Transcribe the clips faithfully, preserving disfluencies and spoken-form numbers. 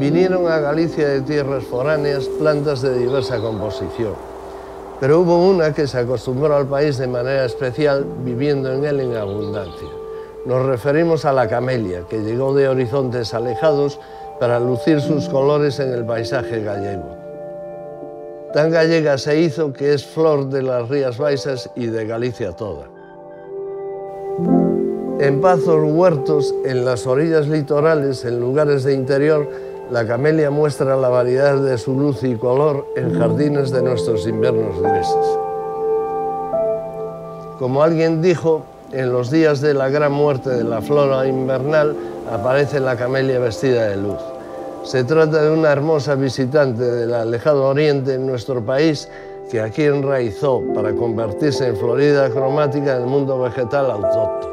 Vinieron a Galicia de tierras foráneas plantas de diversa composición, pero hubo una que se acostumbró al país de manera especial, viviendo en él en abundancia. Nos referimos a la camelia, que llegó de horizontes alejados para lucir sus colores en el paisaje gallego. Tan gallega se hizo que es flor de las Rías Baixas y de Galicia toda. En pazos, huertos, en las orillas litorales, en lugares de interior, la camelia muestra la variedad de su luz y color en jardines de nuestros inviernos grises. Como alguien dijo, en los días de la gran muerte de la flora invernal aparece la camelia vestida de luz. Se trata de una hermosa visitante del alejado oriente en nuestro país que aquí enraizó para convertirse en florida cromática del mundo vegetal autóctono.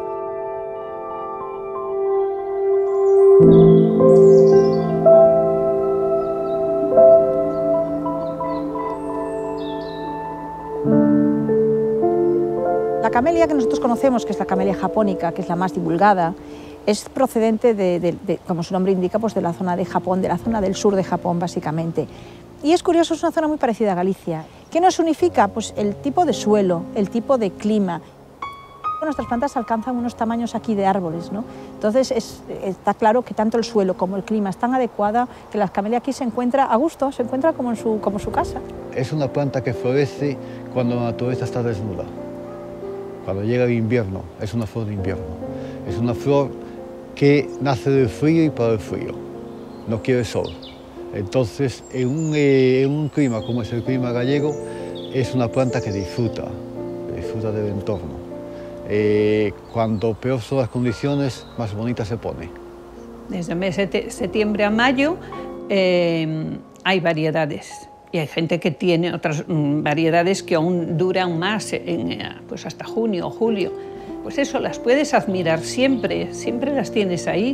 La camelia que nosotros conocemos, que es la camelia japónica, que es la más divulgada, es procedente, de, de, de, como su nombre indica, pues de la zona de Japón, de la zona del sur de Japón, básicamente. Y es curioso, es una zona muy parecida a Galicia. ¿Qué nos unifica? Pues el tipo de suelo, el tipo de clima. Nuestras plantas alcanzan unos tamaños aquí de árboles, ¿no? Entonces es, está claro que tanto el suelo como el clima es tan adecuada que la camelia aquí se encuentra a gusto, se encuentra como en su, como su casa. Es una planta que florece cuando la naturaleza está desnuda. Cuando llega el invierno, es una flor de invierno. Es una flor que nace del frío y para el frío. No quiere sol. Entonces, en un, eh, en un clima como es el clima gallego, es una planta que disfruta, disfruta del entorno. Eh, cuando peor son las condiciones, más bonita se pone. Desde el mes de septiembre a mayo eh, hay variedades. Y hay gente que tiene otras mm, variedades que aún duran más, en, pues hasta junio o julio. Pues eso, las puedes admirar siempre, siempre las tienes ahí.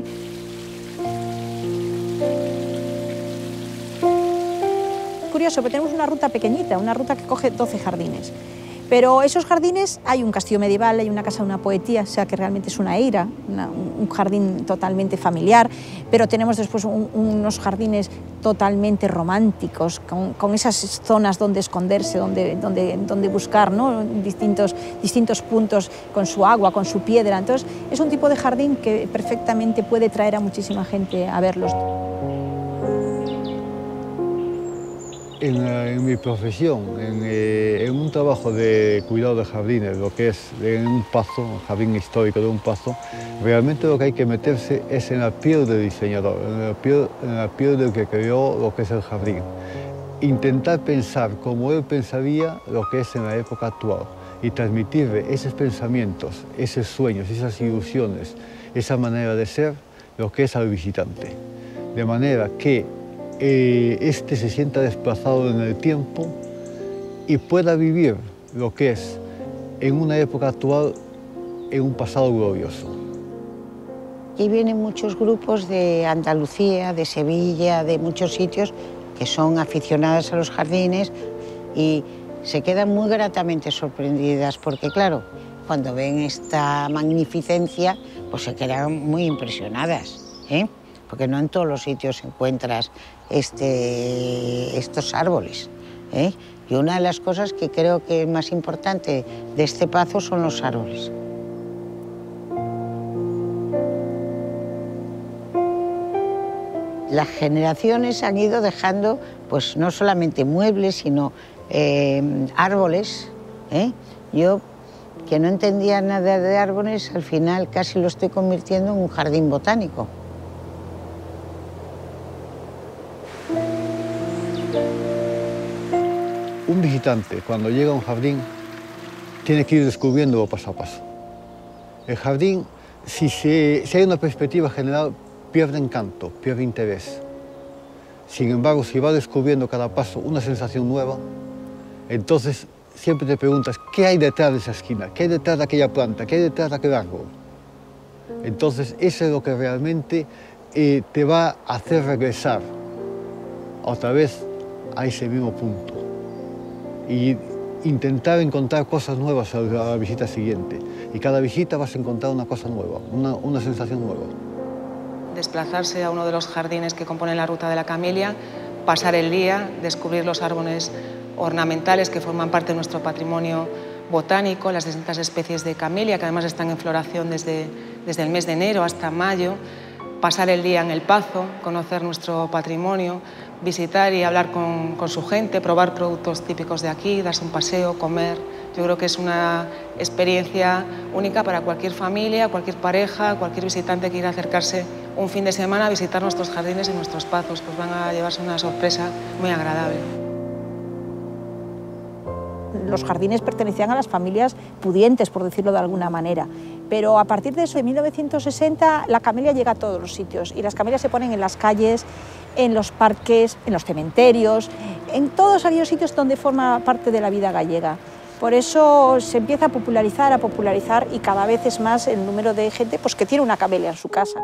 Curioso, pero tenemos una ruta pequeñita, una ruta que coge doce jardines. Pero esos jardines, hay un castillo medieval, hay una casa de una poetía, o sea que realmente es una eira, una, un jardín totalmente familiar, pero tenemos después un, unos jardines totalmente románticos, con, con esas zonas donde esconderse, donde, donde, donde buscar, ¿no? distintos, distintos puntos con su agua, con su piedra. Entonces es un tipo de jardín que perfectamente puede traer a muchísima gente a verlos. En, en mi profesión, en, eh, en un trabajo de cuidado de jardines, lo que es en un pazo, un jardín histórico de un pazo, realmente lo que hay que meterse es en la piel del diseñador, en la piel, en la piel del que creó lo que es el jardín. Intentar pensar como él pensaría lo que es en la época actual y transmitirle esos pensamientos, esos sueños, esas ilusiones, esa manera de ser, lo que es al visitante. De manera que Eh, este se sienta desplazado en el tiempo y pueda vivir lo que es en una época actual, en un pasado glorioso. Aquí vienen muchos grupos de Andalucía, de Sevilla, de muchos sitios que son aficionadas a los jardines y se quedan muy gratamente sorprendidas porque, claro, cuando ven esta magnificencia, pues se quedan muy impresionadas, ¿eh? Porque no en todos los sitios encuentras este, estos árboles, ¿eh? Y una de las cosas que creo que es más importante de este pazo son los árboles. Las generaciones han ido dejando, pues no solamente muebles, sino eh, árboles, ¿eh? Yo, que no entendía nada de árboles, al final casi lo estoy convirtiendo en un jardín botánico. Un visitante, cuando llega a un jardín, tiene que ir descubriéndolo paso a paso. El jardín, si, se, si hay una perspectiva general, pierde encanto, pierde interés. Sin embargo, si va descubriendo cada paso una sensación nueva, entonces siempre te preguntas, ¿qué hay detrás de esa esquina? ¿Qué hay detrás de aquella planta? ¿Qué hay detrás de aquel árbol? Entonces, eso es lo que realmente eh, te va a hacer regresar otra vez a ese mismo punto. Y intentar encontrar cosas nuevas a la visita siguiente. Y cada visita vas a encontrar una cosa nueva, una, una sensación nueva. desplazarse a uno de los jardines que componen la Ruta de la Camelia, pasar el día, descubrir los árboles ornamentales que forman parte de nuestro patrimonio botánico, las distintas especies de camelia que además están en floración desde, desde el mes de enero hasta mayo, pasar el día en el Pazo, conocer nuestro patrimonio, visitar y hablar con, con su gente, probar productos típicos de aquí, darse un paseo, comer. Yo creo que es una experiencia única para cualquier familia, cualquier pareja, cualquier visitante que quiera acercarse un fin de semana a visitar nuestros jardines y nuestros pazos, pues van a llevarse una sorpresa muy agradable. Los jardines pertenecían a las familias pudientes, por decirlo de alguna manera, pero a partir de eso, en mil novecientos sesenta, la camelia llega a todos los sitios y las camelias se ponen en las calles, en los parques, en los cementerios, en todos aquellos sitios donde forma parte de la vida gallega. Por eso se empieza a popularizar, a popularizar y cada vez es más el número de gente pues, que tiene una camelia en su casa.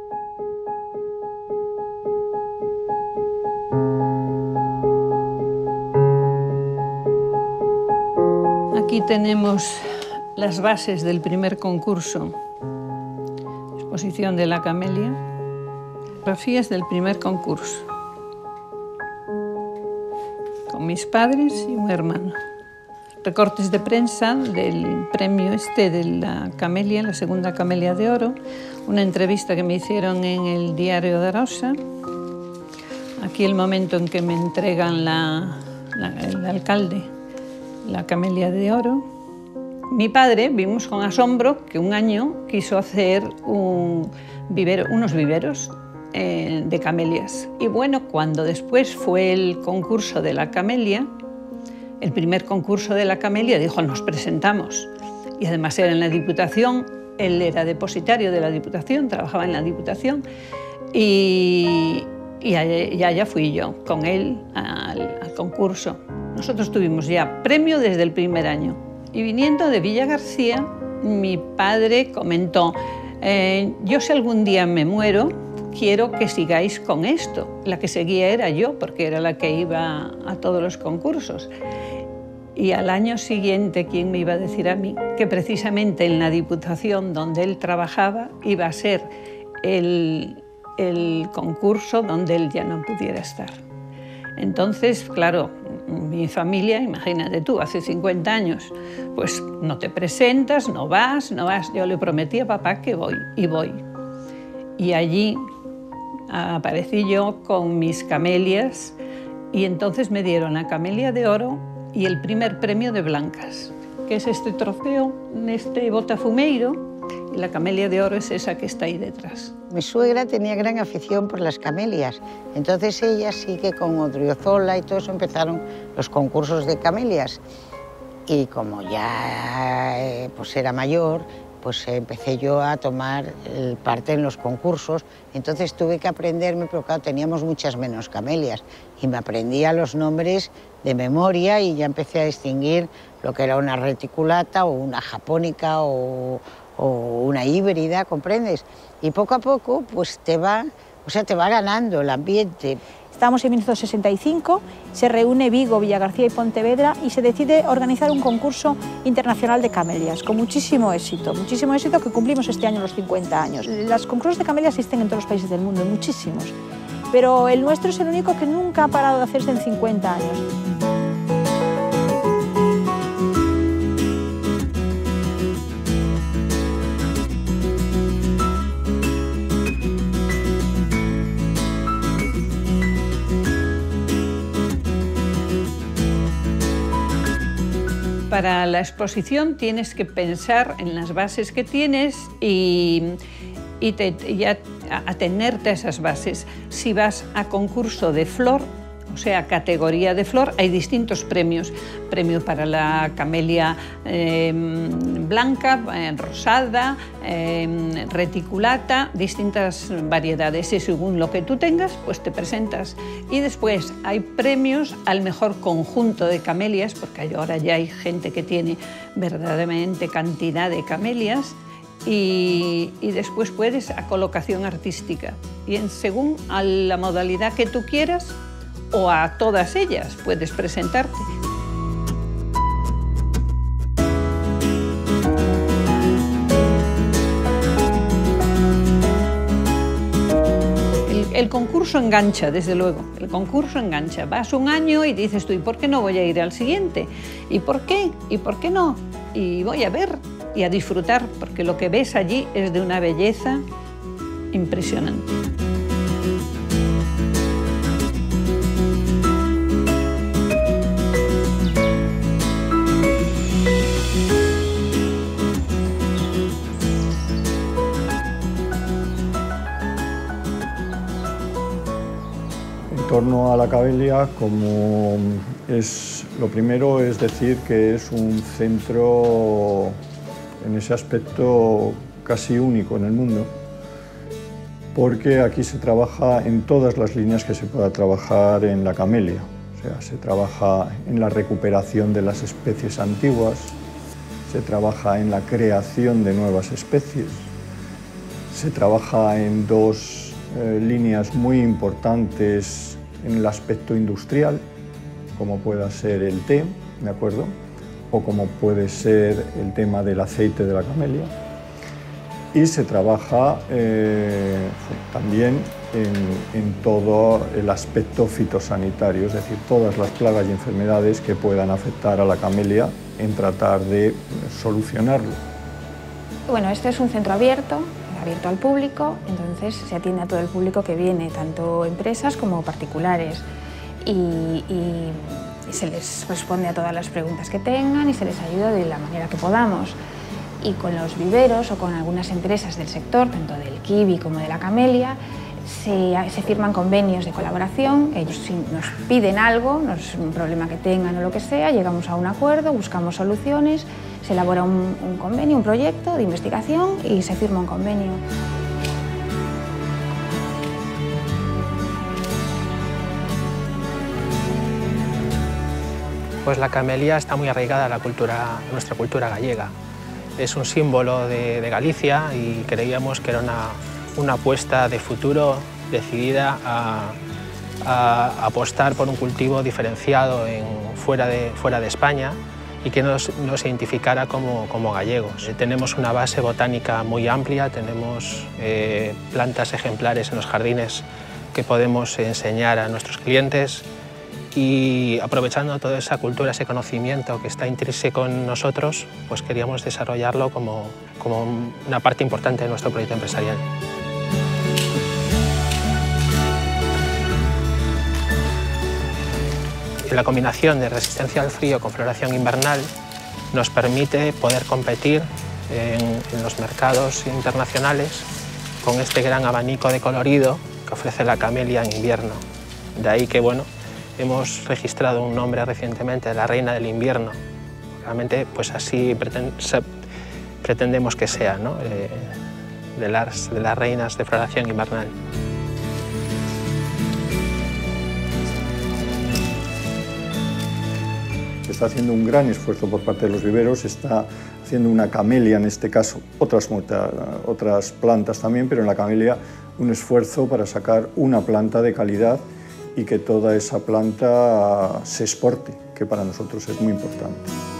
Aquí tenemos las bases del primer concurso, exposición de la camelia, fotografías del primer concurso, con mis padres y un hermano. Recortes de prensa del premio este de la camelia, la segunda camelia de oro, una entrevista que me hicieron en el diario de Arosa. Aquí el momento en que me entregan la, la, el alcalde la camelia de oro. Mi padre, vimos con asombro que un año quiso hacer un vivero, unos viveros eh, de camelias. Y bueno, cuando después fue el concurso de la camelia, el primer concurso de la camelia, dijo, nos presentamos. Y además era en la Diputación, él era depositario de la Diputación, trabajaba en la Diputación, y, y, allá, y allá fui yo con él al, al concurso. Nosotros tuvimos ya premio desde el primer año. Y viniendo de Villagarcía, mi padre comentó, eh, yo si algún día me muero, quiero que sigáis con esto. La que seguía era yo, porque era la que iba a todos los concursos. Y al año siguiente, ¿quién me iba a decir a mí? Que precisamente en la Diputación donde él trabajaba iba a ser el, el concurso donde él ya no pudiera estar. Entonces, claro, mi familia, imagínate tú, hace cincuenta años, pues no te presentas, no vas, no vas. Yo le prometí a papá que voy, y voy. Y allí aparecí yo con mis camelias y entonces me dieron la camelia de oro y el primer premio de blancas, que es este trofeo, este botafumeiro, y la camelia de oro es esa que está ahí detrás. Mi suegra tenía gran afición por las camelias, entonces ella sí que con Odriozola y todo eso empezaron los concursos de camelias. Y como ya eh, pues era mayor, pues empecé yo a tomar el parte en los concursos, entonces tuve que aprenderme, pero claro, teníamos muchas menos camelias, y me aprendía los nombres de memoria y ya empecé a distinguir lo que era una reticulata o una japónica o, o una híbrida, ¿comprendes? Y poco a poco pues te va, o sea, te va ganando el ambiente. Estamos en mil novecientos sesenta y cinco, se reúne Vigo, Villagarcía y Pontevedra y se decide organizar un concurso internacional de camelias, con muchísimo éxito, muchísimo éxito que cumplimos este año los cincuenta años. Los concursos de camelias existen en todos los países del mundo, muchísimos, pero el nuestro es el único que nunca ha parado de hacerse en cincuenta años. Para la exposición tienes que pensar en las bases que tienes y, y, te, y a, atenerte a esas bases. Si vas a concurso de flor, o sea, categoría de flor, hay distintos premios. Premio para la camelia eh, blanca, eh, rosada, eh, reticulata, distintas variedades. Y según lo que tú tengas, pues te presentas. Y después hay premios al mejor conjunto de camelias, porque ahora ya hay gente que tiene verdaderamente cantidad de camelias. Y, y después puedes a colocación artística. Y en, según a la modalidad que tú quieras, o a todas ellas puedes presentarte. el concurso engancha, desde luego, el concurso engancha. Vas un año y dices tú, ¿y por qué no voy a ir al siguiente? ¿Y por qué? ¿Y por qué no? Y voy a ver y a disfrutar, porque lo que ves allí es de una belleza impresionante. En torno a la Cabelia, como es, lo primero es decir que es un centro en ese aspecto casi único en el mundo, porque aquí se trabaja en todas las líneas que se pueda trabajar en la camelia. O sea, se trabaja en la recuperación de las especies antiguas, se trabaja en la creación de nuevas especies, se trabaja en dos eh, líneas muy importantes en el aspecto industrial, como pueda ser el té, ¿de acuerdo? O como puede ser el tema del aceite de la camelia. Y se trabaja eh, también en, en todo el aspecto fitosanitario, es decir, todas las plagas y enfermedades que puedan afectar a la camelia en tratar de solucionarlo. Bueno, este es un centro abierto, abierto al público, entonces se atiende a todo el público que viene, tanto empresas como particulares, y, y, y se les responde a todas las preguntas que tengan y se les ayuda de la manera que podamos. Y con los viveros o con algunas empresas del sector, tanto del kiwi como de la camelia, se, se firman convenios de colaboración. Ellos si nos piden algo, nos, un problema que tengan o lo que sea, llegamos a un acuerdo, buscamos soluciones, se elabora un, un convenio, un proyecto de investigación y se firma un convenio. Pues la camelia está muy arraigada a, la cultura, a nuestra cultura gallega. Es un símbolo de, de Galicia y creíamos que era una, una apuesta de futuro decidida a, a apostar por un cultivo diferenciado en, fuera, de, fuera de España y que nos, nos identificara como, como gallegos. Tenemos una base botánica muy amplia, tenemos eh, plantas ejemplares en los jardines que podemos enseñar a nuestros clientes, y aprovechando toda esa cultura, ese conocimiento que está intrínseco en nosotros, pues queríamos desarrollarlo como, como una parte importante de nuestro proyecto empresarial. La combinación de resistencia al frío con floración invernal nos permite poder competir en, en los mercados internacionales con este gran abanico de colorido que ofrece la camelia en invierno. De ahí que, bueno, hemos registrado un nombre recientemente de la reina del invierno. Realmente, pues así pretendemos que sea, ¿no? Eh, de, las, de las reinas de floración invernal. Se está haciendo un gran esfuerzo por parte de los viveros, se está haciendo una camelia en este caso, otras, otras plantas también, pero en la camelia un esfuerzo para sacar una planta de calidad y que toda esa planta se exporte, que para nosotros es muy importante.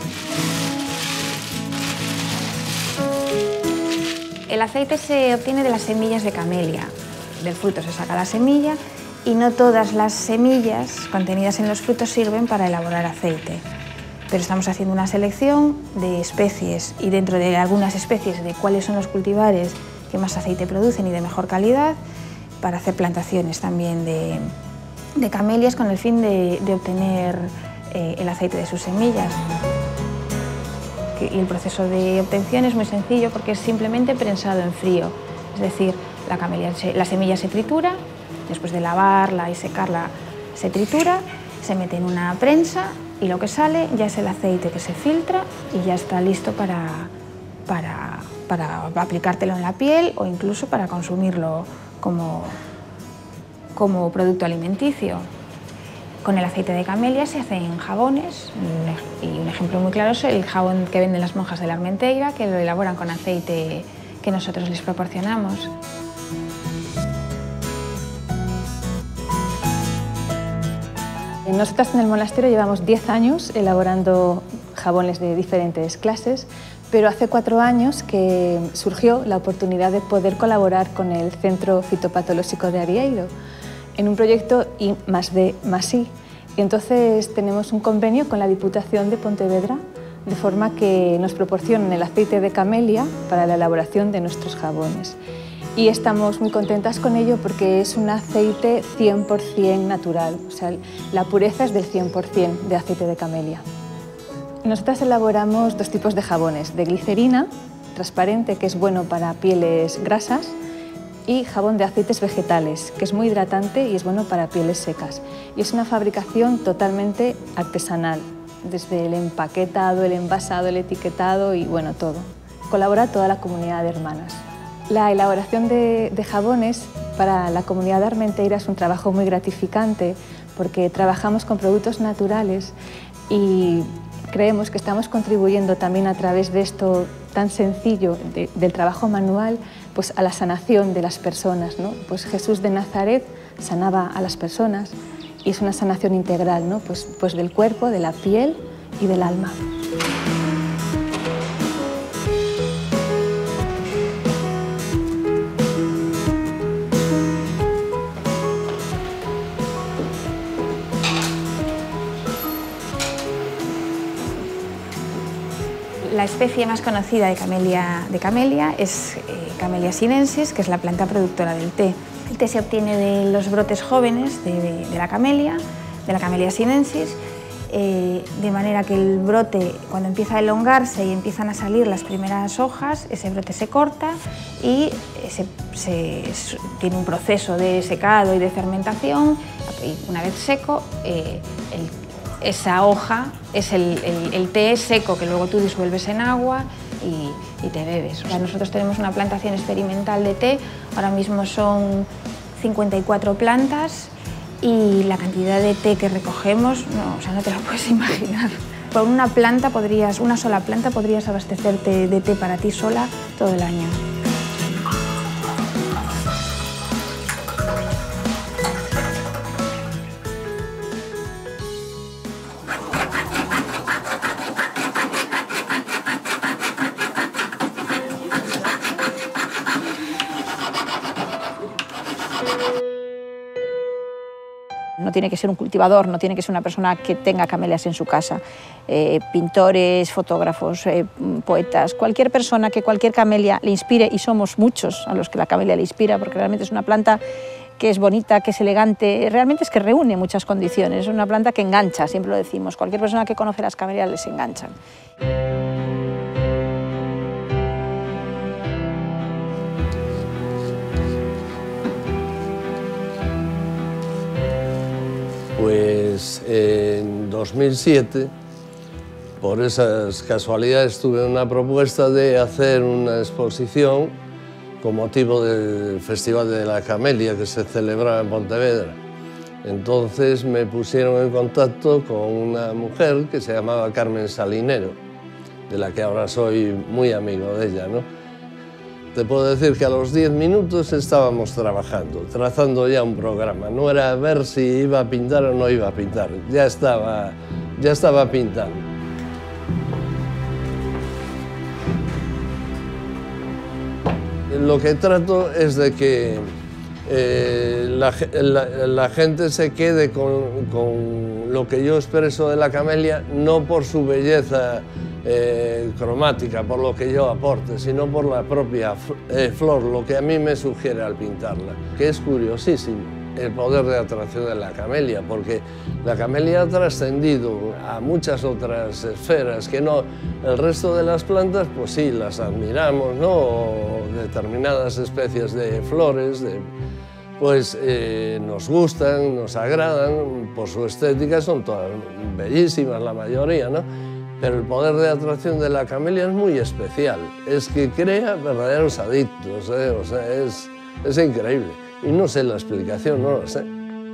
El aceite se obtiene de las semillas de camelia. Del fruto se saca la semilla y no todas las semillas contenidas en los frutos sirven para elaborar aceite. Pero estamos haciendo una selección de especies y dentro de algunas especies de cuáles son los cultivares que más aceite producen y de mejor calidad, para hacer plantaciones también de de camelias con el fin de, de obtener eh, el aceite de sus semillas. Y el proceso de obtención es muy sencillo porque es simplemente prensado en frío. Es decir, la, camelia se, la semilla se tritura, después de lavarla y secarla se tritura, se mete en una prensa y lo que sale ya es el aceite que se filtra y ya está listo para, para, para aplicártelo en la piel o incluso para consumirlo como como producto alimenticio. Con el aceite de camelia se hacen jabones y un ejemplo muy claro es el jabón que venden las monjas de la Armenteira, que lo elaboran con aceite que nosotros les proporcionamos. Nosotras en el monasterio llevamos diez años elaborando jabones de diferentes clases, Pero hace cuatro años que surgió la oportunidad de poder colaborar con el Centro Fitopatolóxico de Arieiro en un proyecto I más D más I. Y entonces tenemos un convenio con la Diputación de Pontevedra, de forma que nos proporcionan el aceite de camelia para la elaboración de nuestros jabones. Y estamos muy contentas con ello porque es un aceite cien por cien natural, o sea, la pureza es del cien por cien de aceite de camelia. Nosotras elaboramos dos tipos de jabones, de glicerina, transparente, que es bueno para pieles grasas, y jabón de aceites vegetales, que es muy hidratante y es bueno para pieles secas. Y es una fabricación totalmente artesanal, desde el empaquetado, el envasado, el etiquetado y bueno, todo. Colabora toda la comunidad de hermanas. La elaboración de, de jabones para la comunidad de Armenteira es un trabajo muy gratificante porque trabajamos con productos naturales y creemos que estamos contribuyendo también a través de esto tan sencillo de, del trabajo manual pues a la sanación de las personas, ¿no? Pues Jesús de Nazaret sanaba a las personas y es una sanación integral, ¿no? Pues, pues del cuerpo, de la piel y del alma. La especie más conocida de camelia, de camelia es eh, Camellia sinensis, que es la planta productora del té. El té se obtiene de los brotes jóvenes de, de, de la camelia, de la Camellia sinensis, eh, de manera que el brote, cuando empieza a elongarse y empiezan a salir las primeras hojas, ese brote se corta y se, se, tiene un proceso de secado y de fermentación, y una vez seco, eh, el esa hoja es el, el, el té seco que luego tú disuelves en agua y, y te bebes. O sea, nosotros tenemos una plantación experimental de té, ahora mismo son cincuenta y cuatro plantas y la cantidad de té que recogemos, no, o sea, no te lo puedes imaginar. Por una planta podrías, una sola planta podrías abastecerte de té para ti sola todo el año. No tiene que ser un cultivador, no tiene que ser una persona que tenga camelias en su casa. Eh, pintores, fotógrafos, eh, poetas, cualquier persona que cualquier camelia le inspire, y somos muchos a los que la camelia le inspira, porque realmente es una planta que es bonita, que es elegante, realmente es que reúne muchas condiciones, es una planta que engancha, siempre lo decimos, cualquier persona que conoce las camelias les enganchan. Pues en dos mil siete, por esas casualidades, tuve una propuesta de hacer una exposición con motivo del Festival de la Camelia que se celebraba en Pontevedra. Entonces me pusieron en contacto con una mujer que se llamaba Carmen Salinero, de la que ahora soy muy amigo de ella, ¿no? Te puedo decir que a los diez minutos estábamos trabajando, trazando ya un programa. No era ver si iba a pintar o no iba a pintar, ya estaba, ya estaba pintando. Lo que trato es de que eh, la, la, la gente se quede con, con lo que yo expreso de la camelia, no por su belleza Eh, cromática, por lo que yo aporte, sino por la propia eh, flor, lo que a mí me sugiere al pintarla, que es curiosísimo el poder de atracción de la camelia, porque la camelia ha trascendido a muchas otras esferas que no, el resto de las plantas, pues sí, las admiramos, ¿no? O determinadas especies de flores, de, pues eh, nos gustan, nos agradan, por su estética son todas bellísimas la mayoría, ¿no? Pero el poder de atracción de la camelia es muy especial, es que crea verdaderos adictos, ¿eh? O sea, es, es increíble. Y no sé la explicación, no lo sé.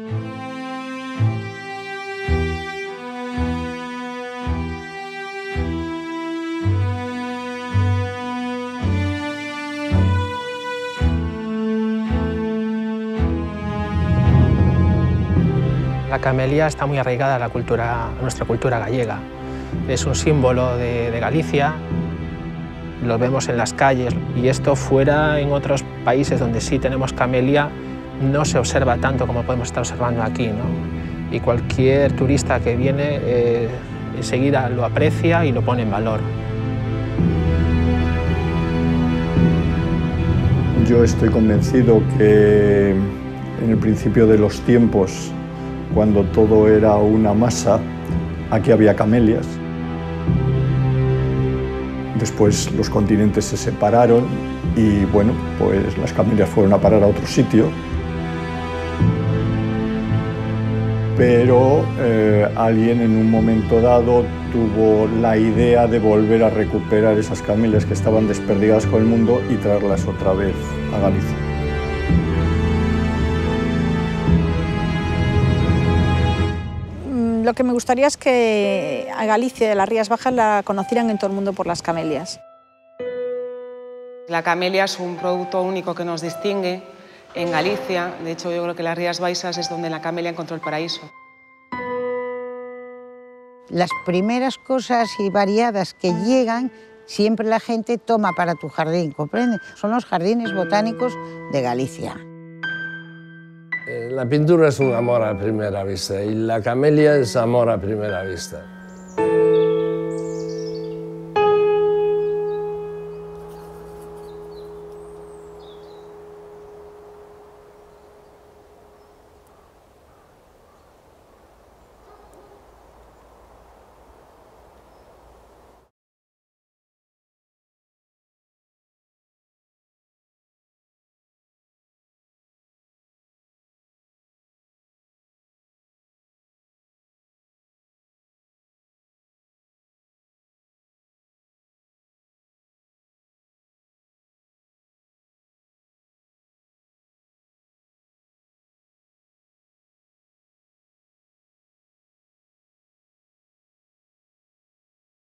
La camelia está muy arraigada a, la cultura, a nuestra cultura gallega. Es un símbolo de, de Galicia los vemos en las calles, y esto fuera en otros países donde sí tenemos camelia no se observa tanto como podemos estar observando aquí, ¿no? Y cualquier turista que viene eh, enseguida lo aprecia y lo pone en valor. Yo estoy convencido que en el principio de los tiempos, cuando todo era una masa, aquí había camelias. Después los continentes se separaron y bueno, pues las camelias fueron a parar a otro sitio. Pero eh, alguien en un momento dado tuvo la idea de volver a recuperar esas camelias que estaban desperdigadas con el mundo y traerlas otra vez a Galicia. Lo que me gustaría es que a Galicia de las Rías Bajas la conocieran en todo el mundo por las camelias. La camelia es un producto único que nos distingue en Galicia. De hecho, yo creo que las Rías Baixas es donde la camelia encontró el paraíso. Las primeras cosas y variadas que llegan, siempre la gente toma para tu jardín, ¿comprende? Son los jardines botánicos de Galicia. La pintura es un amor a primera vista y la camelia es amor a primera vista.